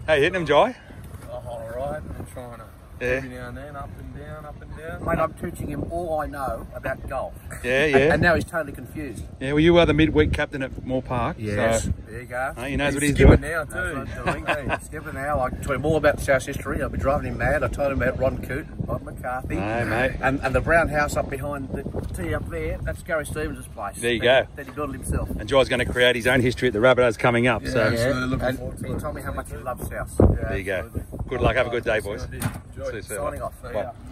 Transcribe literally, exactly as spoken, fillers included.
How you hitting them, Jai? Oh, all right. I'm trying to Yeah. every now and then, up and down, up and down. Mate, I'm teaching him all I know about golf. Yeah, yeah. And, and now he's totally confused. Yeah, well, you are the midweek captain at Moore Park. Yes. So, There you go. uh, he knows what he's Skipper doing. now That's what too. I'm doing. Hey, skipper now. I told him all about South history. I've been driving him mad. I told him about Ron Coote and Bob McCarthy. No, mate. And, and the brown house up behind the tee up there, that's Gary Stevens' place. There you that, go. That he built himself. And Jai's going to create his own history at the Rabbitohs coming up. Yeah, so yeah. Absolutely looking And forward to he it. told me how much he loves South. there you go. Good luck. Have a good day, boys. Enjoy. See you soon. Signing off. Bye.